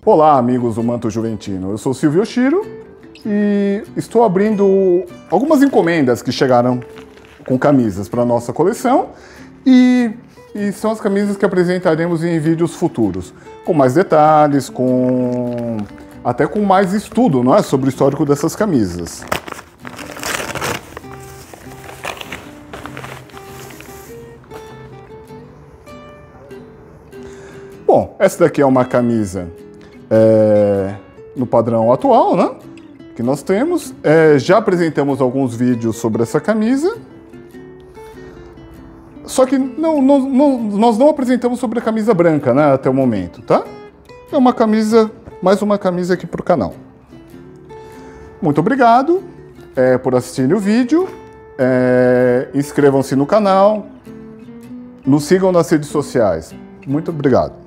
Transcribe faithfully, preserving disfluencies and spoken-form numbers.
Olá, amigos do Manto Juventino. Eu sou Silvio Oshiro e estou abrindo algumas encomendas que chegaram com camisas para a nossa coleção e, e são as camisas que apresentaremos em vídeos futuros, com mais detalhes, com até com mais estudo, não é, sobre o histórico dessas camisas. Bom, essa daqui é uma camisa é, no padrão atual, né? Que nós temos. É, já apresentamos alguns vídeos sobre essa camisa. Só que não, não, não, nós não apresentamos sobre a camisa branca, né? Até o momento, tá? É uma camisa, mais uma camisa aqui para o canal. Muito obrigado é, por assistirem o vídeo. É, inscrevam-se no canal. Nos sigam nas redes sociais. Muito obrigado.